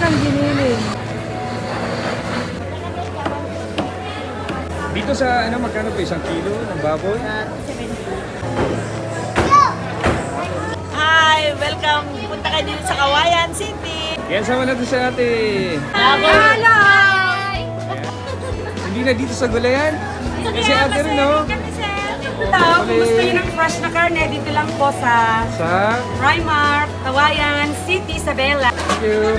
ang giniling. Dito sa ano, magkano po isang kilo ng baboy? Hi! Welcome! Punta kayo dito sa Kawayan City! Yan, sama natin sa ate. Hello! Hindi na dito sa Gulayan? Kasi ate rin, no? Kung gusto niyo ng fresh na karne, dito lang po sa Primark, Kawayan City, Isabela. Thank you.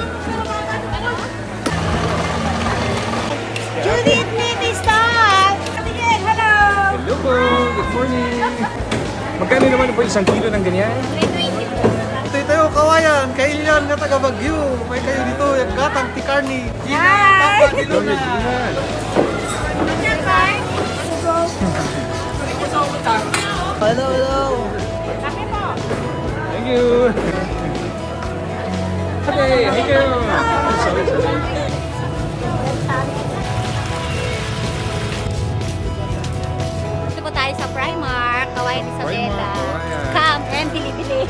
Judith, maybe stop! Hello! Hello po, good morning. Magkano naman po isang kilo ng ganyan? Ito tayo, Kawayan, Kailian nga taga Baguio. May kayo dito, yung gatang tikarni. Gina, Papa, Diluna. Hello, hello. Thank you. Okay, thank you. Sorry. Dito po tayo sa Primark, Kawayan Isabela. Kawayan. Come and bili-bili.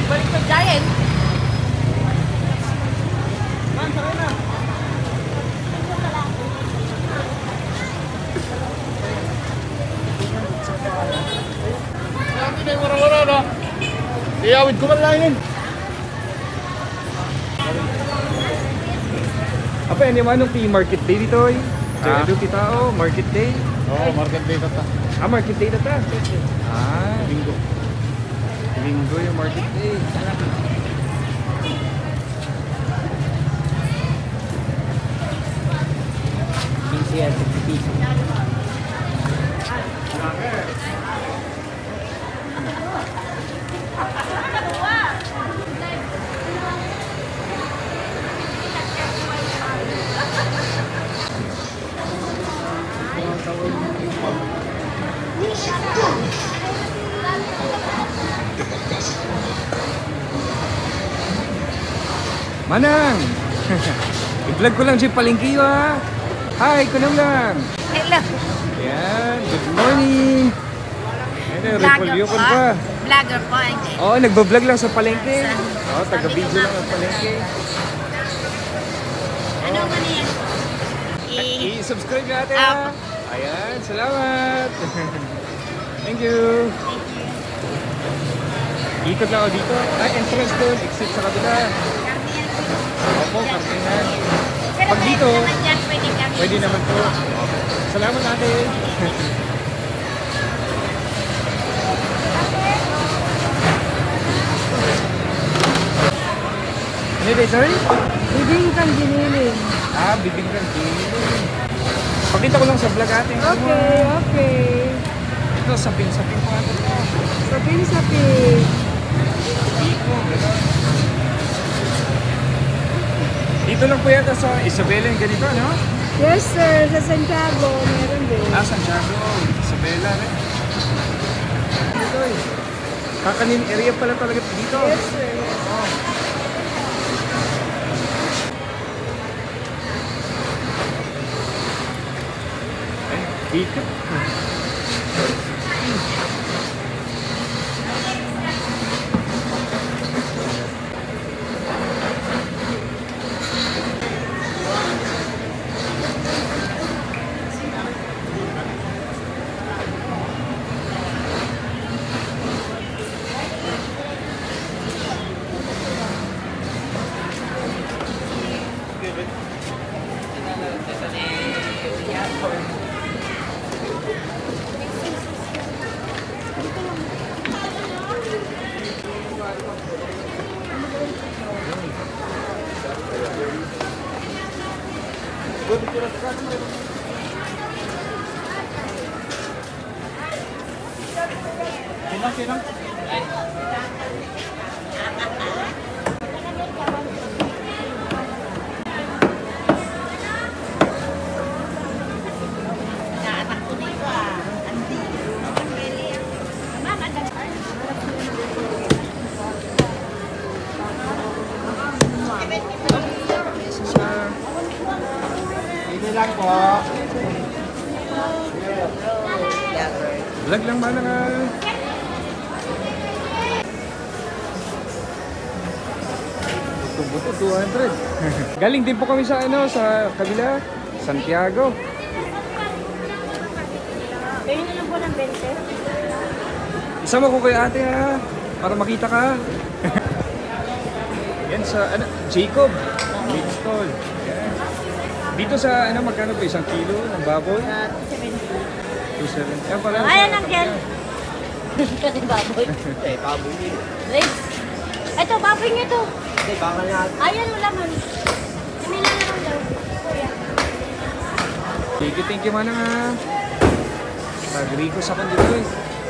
Balik sa Giant. Hindi na yung wara-wara na. Iyawid ko man lang yun. Apa yan yung anong market day dito eh? Dito tao, market day. Oo, market day ta. Market day na ta. Linggo. Linggo yung market day. Manang! I-vlog ko lang si Palengke ha. Hi, kunam lang. Hello. Yan, good morning. Ayun, repolyo ko pa. Vlogger po. Hindi. Oo, nagbablog lang sa Palengke. Oo, taga-video lang ang Palengke. Ano man yan? I-subscribe natin ha. Ayan, salamat. Thank you. Ikot lang ako dito. Ay, entrance doon. Exit sa kabila. Opo, kartingan. Pag dito, pwede naman po. Salamat natin. Ano din, sorry? Bibingkang giniling. Bibingkang giniling. Pakita ko lang sa vlog atin. Okay. Ito, sapin-sapin po natin ito. Sapin-sapin. Biko, gano'n. Dito lang po yata sa Isabela yung ganito, no? Yes sir, sa Santiago, meron din. Santiago, Isabela rin. Dito eh. Kakanin area pala talaga dito. Yes sir. Ay, biko. Sinang? Hindi lang po. Vlog lang ba na nga? Buto 200. Galing din po kami sa sa kabila, Santiago. Pwede na lang po ng 20. Isama ko kay ate ha, para makita ka. Yan sa Jacob, meat stall. Yan. Dito sa magkano po isang kilo ng baboy? 270. Yan pala. Ayan ang gel. Kasi baboy. Baboy. Rice. Ito, baboy niya to. Baka nga. Ayan, wala man. Kamila na lang daw. Kuya. Thank you man nga. Pag-rikos ako dito eh.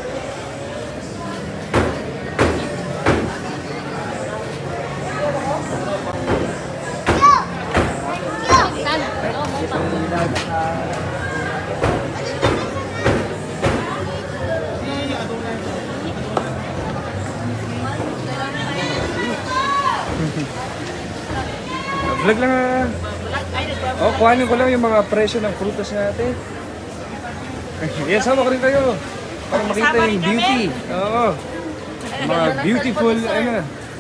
Vlog lang ah. Oh, kuhanin ko lang yung mga presyo ng prutas natin. Yan, sama ko rin kayo. Para makita yung beauty. Oo. Mga beautiful,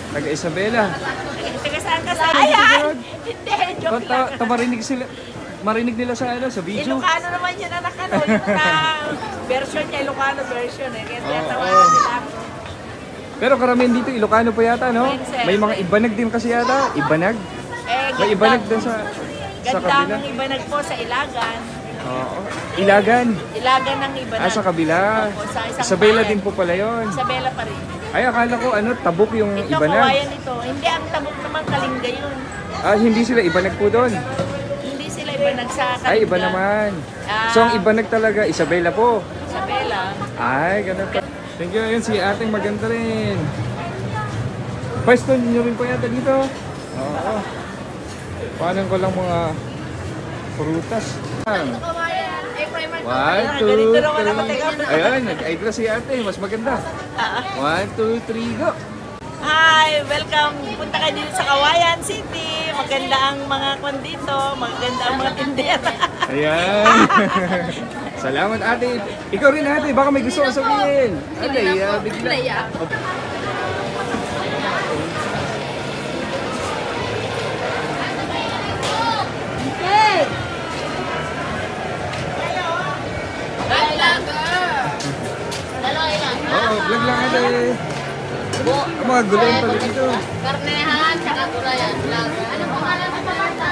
Taga Isabela. Taga saan ka sa ayan? Hindi, joke lang. Marinig nila sa ano, sa video. Ilocano naman yun anak ano, yung version niya, Ilocano version eh. Kaya tinatawanan nila ako. Pero karamihan dito, Ilocano pa yata, no? May mga Ibanag din kasi yata. Ibanag? May Ibanag din sa ganda kabila. ng Ibanag po sa Ilagan. Oo. Ilagan. Ilagan ng Ibanag. Sa kabila. Opo, sa isang Isabela bayan. din po pala yun. Isabela pa rin. Ay, akala ko ano, Tabuk yung Ito, Ibanag. kawayan ito. Hindi, ang Tabuk naman Kalinga yun. Hindi sila Ibanag po doon. Hindi sila Ibanag sa Kalinga. Ay, iba naman. So, ang Ibanag talaga, Isabela po. Isabela. Ay, ganun pa. Thank you. Ayun, si ating maganda rin. Pwesto nyo rin po yata dito. Oo. Paano ko lang mga prutas. One, two, Ganito raw wala three. mateka. Ayun, nag-eyeglass si ate. Mas maganda. 1, 2, 3, go! Hi! Welcome! Punta kayo dito sa Kawayan City. Maganda ang mga kwan dito. Maganda ang mga tindera. Ayan. Salamat ate. Ikaw rin ate, baka may gusto ka sabihin. Alay, bigla. Oo, vlog lang ate. Ang mga gulay pala dito. Karnehan, tsaka gulayan. Ano po alam mo pa ba?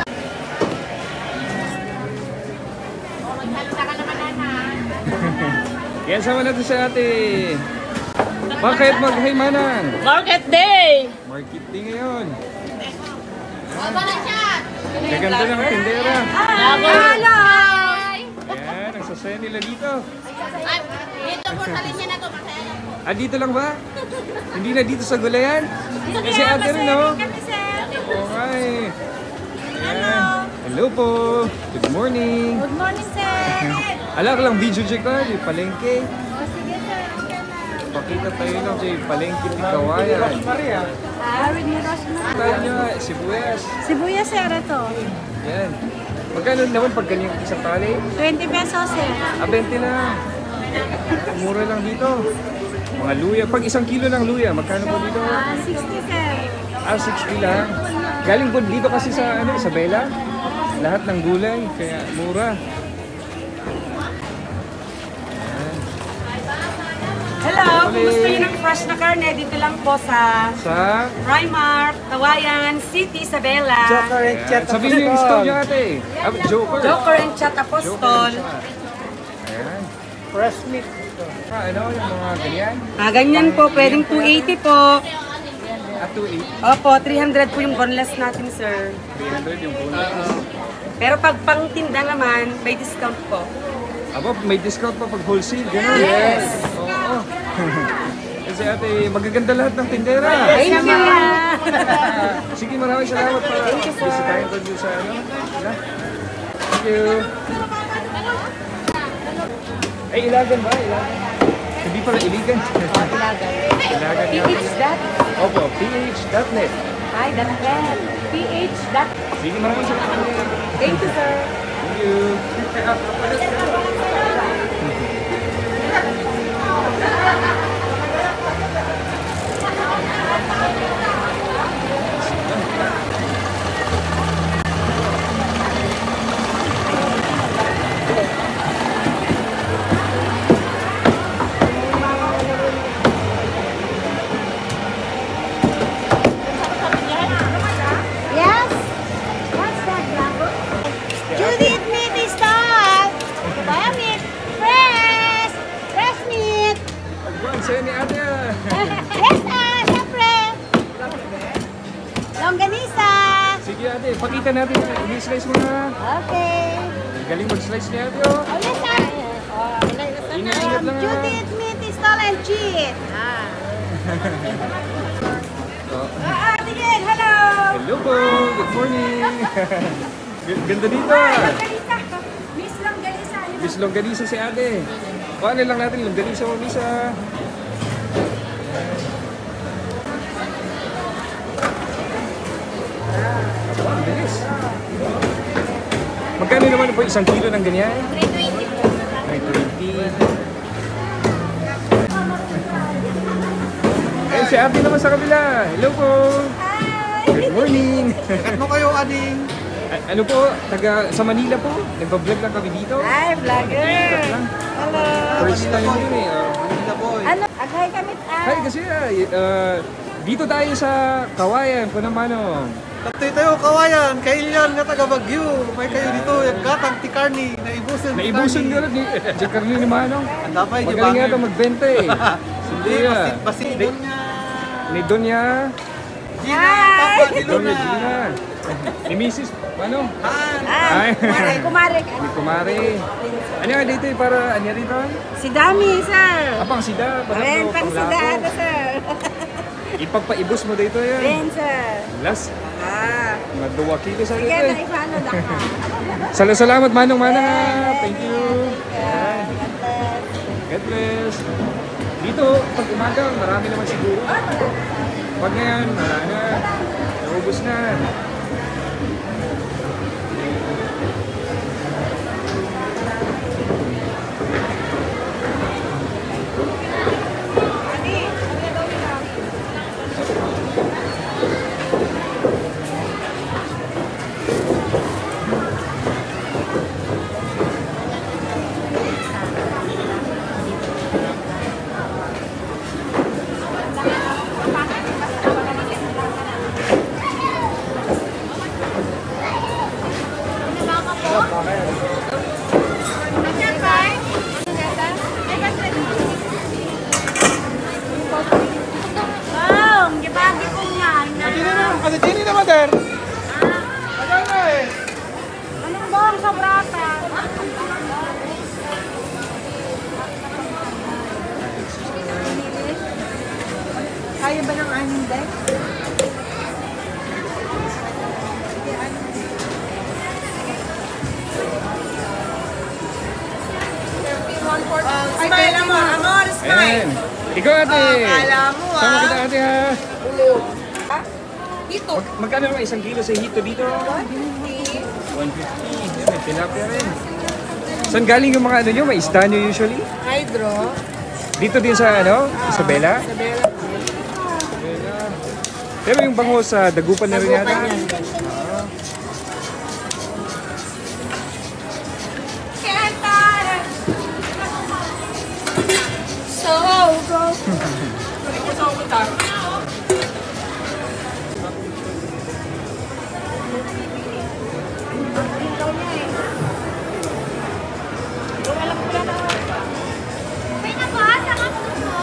Magsalita ka naman na. Yan, sama natin sa ate. Bakit mag-hi manang? Market Day! Market din ngayon. Baba na siya! Gaganda ng tindera. Hello! Ayan, ang sasaya nila dito. Ay, dito po sa linya na to. Masaya na po. Dito lang ba? Hindi na dito sa gulayan? Kasi ate rin, no? Okay. Ayan. Hello po. Good morning. Good morning, sir. Ala ka lang video check ko, di palengke. O, sige, sir. Pakita tayo lang, di palengke di Kawayan. Arid ni Rosmar. Tayo nyo, sibuyas. Sibuyas, sir, ito. Yan. Magkano naman pag ganyan isang tali? 20 pesos, sir. 20 lang. Mura lang dito. Mga luya. Pag 1 kilo ng luya, magkano po dito? 60, sir. 60 lang. Galing po dito kasi sa Isabela. Lahat ng gulay, kaya mura. Hello! Kung gusto nyo ng fresh na karne, dito lang po sa Primark, Kawayan City, Isabela. Joker and Chat Sabihin niyo yung store niyo ate. Joker. Joker and Chat Apostol. Ayan. Fresh meat. Ano yung mga ganyan? Ganyan po, pwedeng 280 po. At 280. Opo, 300 po yung boneless natin, sir. 300 yung bonus. Pero pag pang-tinda naman, may discount po. Aba, may discount pa pag wholesale, gano'n? Yes! Oo. Kasi ate, magaganda lahat ng tindera. Thank you! Sige, maraming salamat para bisitahin ko dito sa ano. Thank you. Ay, Ilagan ba? Ilagan? Hindi pala Iligan. Ilagan. Ilagan nga pala. Opo, ph.net. Hi, .net. ph. Sige, maraming salamat. Thank you, sir. Thank you. Yes? What's that, Bravo? Judith Meat Stall! Kabaya meat! Fresh! Fresh meat! Ang saya ni ate. Yes, syempre! Longganisa! Sige ate, pakita natin. I-slice mo na. Okay. Galing mag-slice ni ate, oh. Oh, yes, sir! Ingat-ingat lang, ah. Judith Meat Stall and Cheat! Tingin, hello! Hello po, good morning. Ganda dito. Longganisa. Miss Longganisa. Miss Longganisa si ate. Paano lang natin Longganisa mo, Miss? Ang bilis. Magkano naman po 1 kilo ng ganyan? 320 po. 920. Eh, si ate naman sa kabila. Hello po. Good morning. Ano kayo, ading? Ano po, taga sa Manila po. Nagpa-vlog lang kami dito. Hi, vlogger! Hello! First time yun eh. Manila boy. Ano? Agay kami Hi, kasi dito tayo sa Kawayan, Panamano. Tatay tayo, kawayan. Kailian nga taga Baguio. May kayo dito, yung gatang tikarni. Naibuson. Naibuson ka rin eh. Si Carlin ni Manong. Ang dapay, di ba? Magaling nga ito magbenta eh. Hindi, basit niya. Ni Donya. Gina, Papa, Donya Diluna. Gina. Ni Mrs. Manong. Ay, kumare. Ni Kumare. Ano nga dito eh, para ano rito? Si Dami, sir. Apang sida. Ren, pang sida ata, sir. Ipagpaibos mo dito yan. Ren, sir. Last. Ah. Mga 2 kilo sa Sige, dito eh. na-ifano na ka. Salamat Manong ha. Thank you. Yan. God bless. Dito, pag umaga, marami naman siguro. Pag ngayon, wala na. Naubos na. Sini na mother. Ano na eh? Anong bang sa brata? Kaya ba ng aning deck? Smile mo, amor, smile. Ayan. Ikaw ate. Kala mo Sama kita ate ha. Dito. Magkano naman 1 kilo sa hito dito? 150. Yan, may tilapia rin. Saan galing yung mga ano nyo? May isda nyo usually? Hydro. Dito din sa ano? Isabela? Isabela. Isabela. Pero yung bango sa Dagupan na rin yata. So, go. May nabas ang ako mo?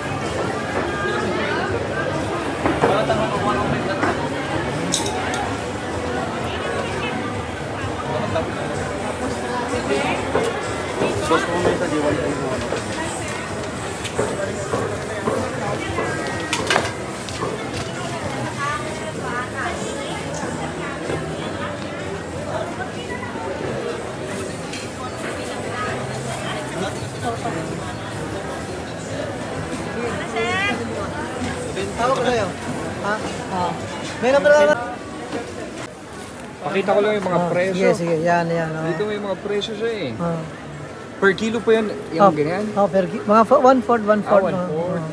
Tawag ko sa'yo. Ha? May number ka. Pakita ko lang yung mga presyo. Sige, sige. Yan. Dito may mga presyo siya eh. Ah. Per kilo po yan, yung ganyan? Oh, mga 1/4, 1/4. Ah, 1/4.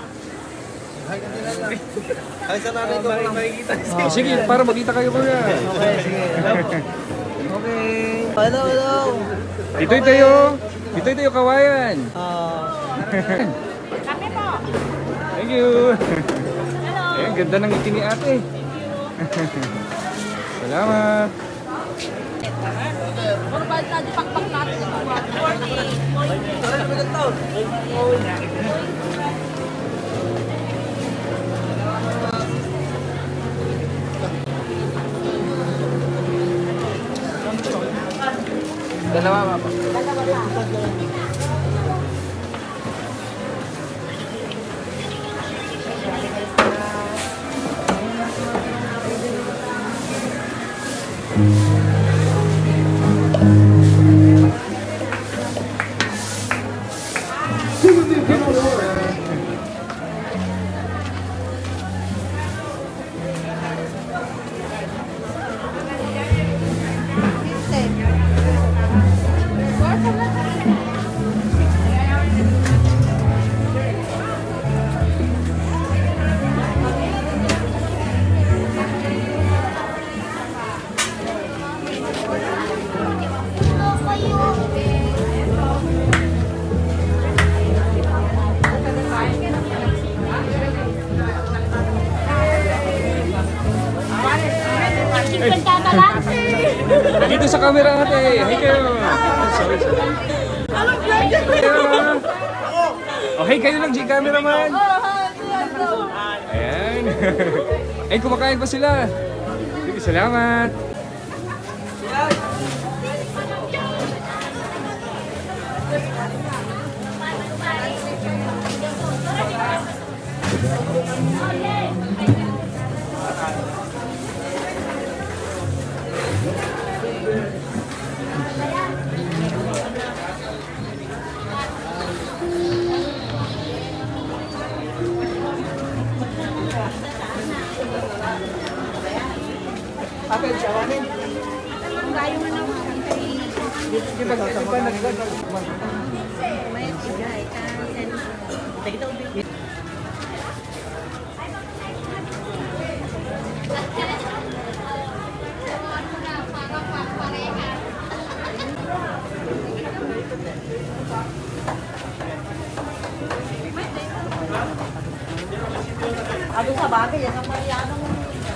Ay, sa nanay ko lang makikita. Sige, para magkita kayo po yan. Okay, sige. Okay. Hello, hello. Dito tayo. Dito tayo kawayan. Kami po. Thank you. Hello. Ang ganda ng ngiti ni ate. Salamat. Normal na di pakpak natin. Dalawa pa. Dito sa camera ate. Hi kayo. Sorry. Okay, kayo lang, G-cameraman. Ayan. Ay, kumakain pa sila. Sige, salamat. Ado sa bagay, yan ang Mariano mo.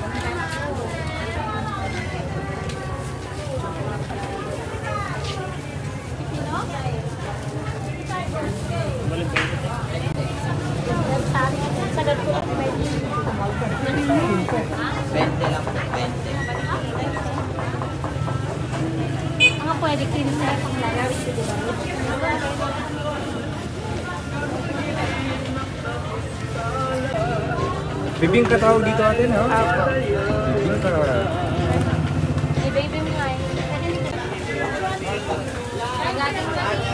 Mga pwede clean sa panglalawin siguro. Bibing ka tawag dito ate, no? Apo. Bibing ka. I-baby mo nga yun. Nagaling mo lang.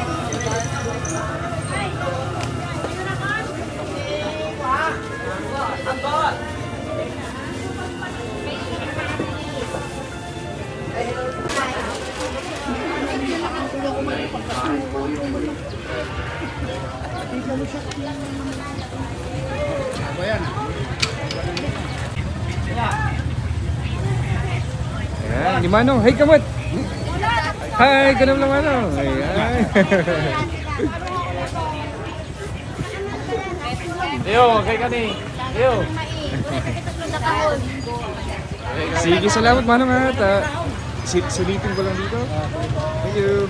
Ayan, di Manong. Hey, kamot! Hi, ganun lang Manong. Ayan. Yo, kay kani. Yo. Sige, salamat Manong at silipin ko lang dito. Thank you.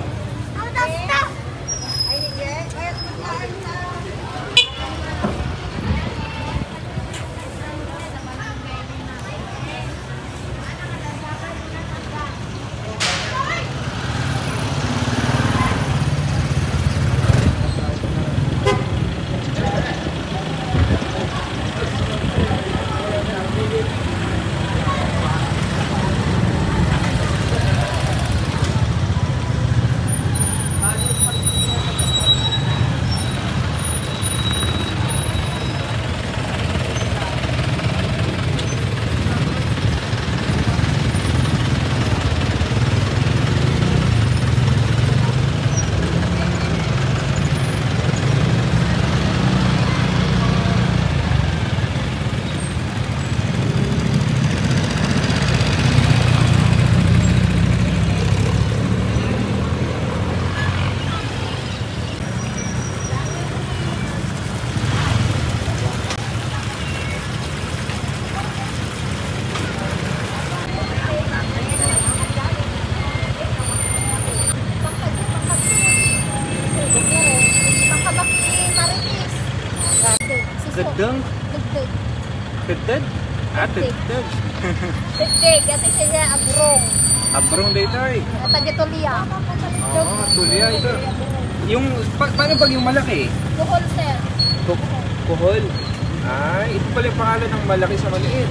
Dedeng. Dugdug. Dedeg. Ah, dedeg. Dugdug. Ito siya agrong. Abrong dito ay. Ito dito liya. Oo, tuliya ito. Yung, paano pag yung malaki? Duhol, sir. Kuhol. Ay, ito pala yung pangalan ng malaki sa maliit.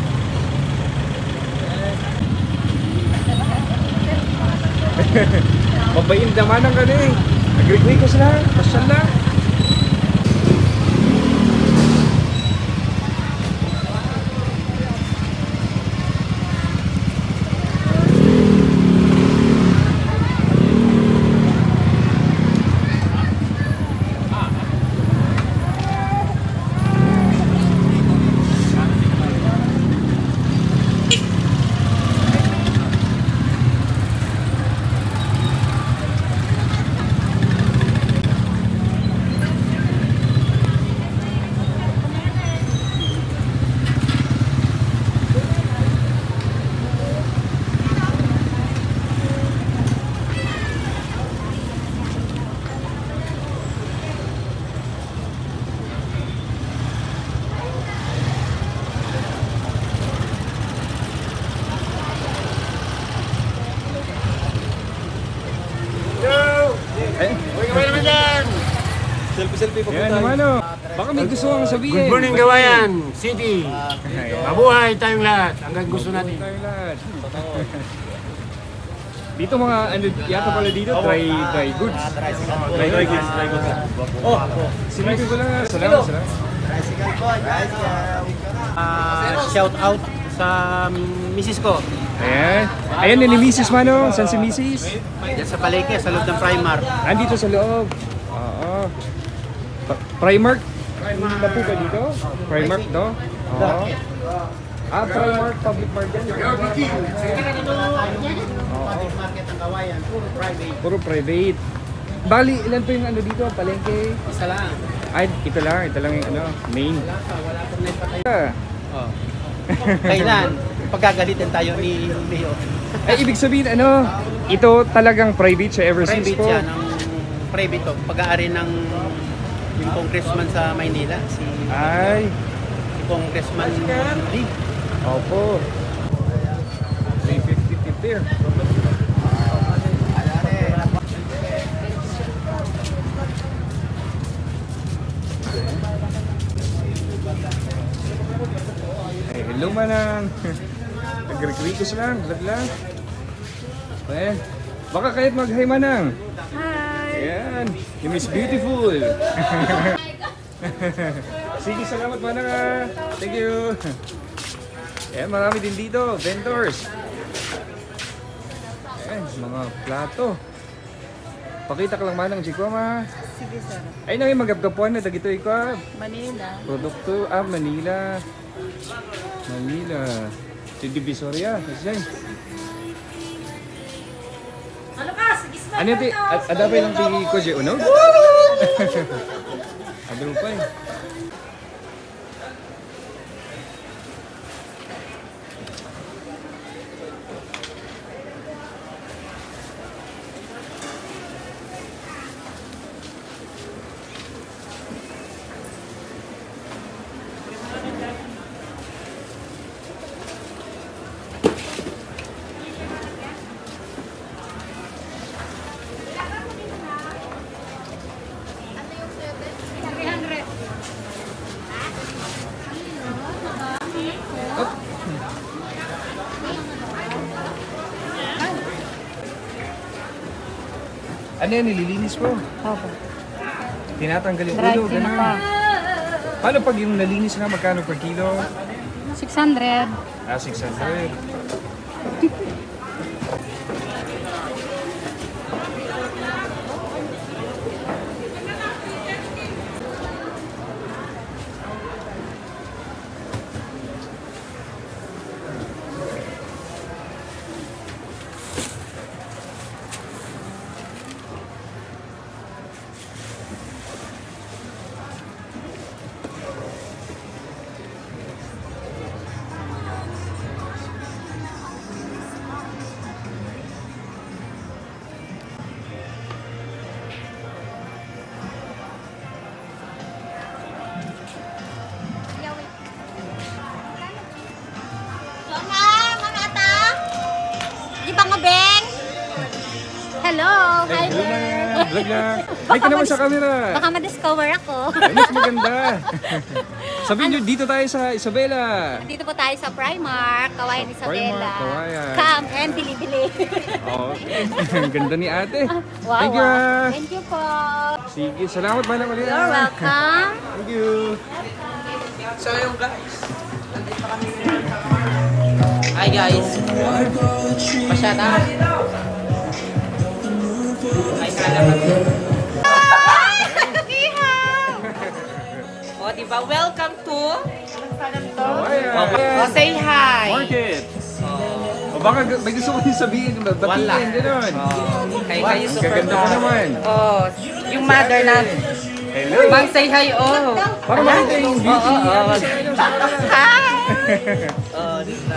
Mabayin naman ang gani. Agree ko sila. Pasyal lang. selfie po Yan, tayo. mano. Baka may gusto kang sabihin. Good morning, Kawayan City. Mabuhay tayong lahat. Hanggang gusto natin. Tayong lahat. Dito mga ano yata pala dito, dry goods. Dry goods. Oh, silipin ko lang. Salamat. Tricycle po, guys. Shout out sa misis ko. Ayan. Ayan ni Mrs. Mano. San si Mrs.? Diyan sa palengke, sa loob ng Primark. Andito sa loob. Oo. Primark? Primark na po ba dito? Primark, no? Oo. Primark, public market. Public market ng Kawayan, puro private. Puro private. Bali, ilan po yung ano dito? Palengke? Isa lang. Ay, ito lang yung ano, main. Wala po na pa tayo. Ah. Kailan? Pagkagalitin tayo ni Leo. Ay, ibig sabihin ano, ito talagang private siya ever since Private po. siya, ng private to. Pag-aari ng yung congressman sa Maynila, si Congressman Lee. Opo. 350 there. Hey, hello manang. Nag-greetos lang, vlog lang. Ayan. Baka kahit mag-hi manang. Hi! Ayan. You Miss Beautiful. Sige, salamat manang ah. Thank you. Ayan, marami din dito. Vendors. Ayan, mga plato. Pakita ka lang manang, Chikwa ma. Sige, sir. Ay, nangin magabgapuan na dagito ikaw. Manila. Produkto, Manila. Manila. Sa Divisoria. Kasi Ano ka? Sige, sir. ano yung adapay lang ti ko siya, uno? Abel pa eh. Ano yan, nililinis po? Opo. Tinatanggal yung Dry ulo, clean gano'n. pa. Paano pag yung nalinis na, magkano per kilo? 600. 600. Hello! Hi Hello there! na, vlog lang. Ay ka naman sa camera. Baka ma-discover ako. Ay, mas maganda. Sabihin nyo, dito tayo sa Isabela. Dito po tayo sa Primark, Kawayan Isabela. Primark, Kawayan. Come and bili-bili. Okay. Ang ganda ni ate. Wow, Thank you. wow. Thank you po. Sige, salamat ba na ulit. You're welcome. Thank you. Hi guys! Pasyata! Hi salamat! O, diba? Welcome to Kawayan. say hi. Market. O baka may gusto ko yung sabihin, batiin, gano'n. Kayo super Gaganda ko naman. Oh, yung mother natin. Hello. Mang say hi, oh. Para makita yung beauty. Hi! Oh, dito.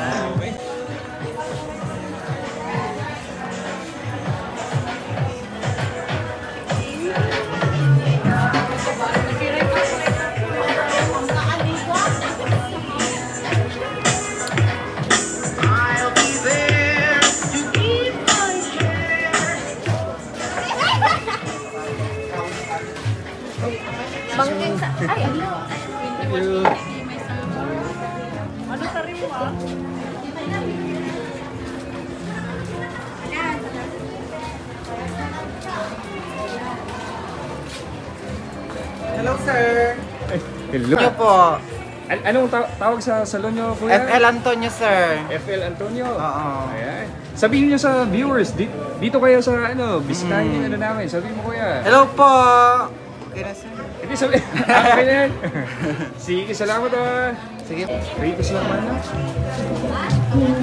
Hello, sir. Hello. Nyo po. Anong tawag sa salon nyo, kuya? FL Antonio, sir. FL Antonio. Oo. Ayan. Sabihin nyo sa viewers, dito kayo sa Biscayne namin. Sabihin mo, kuya. Hello po. Okay na, sir. Hindi sabihin. Okay na yan. Sige, salamat ah. Sige. Ritos lang man ah.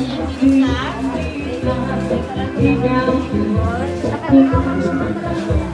Thank you.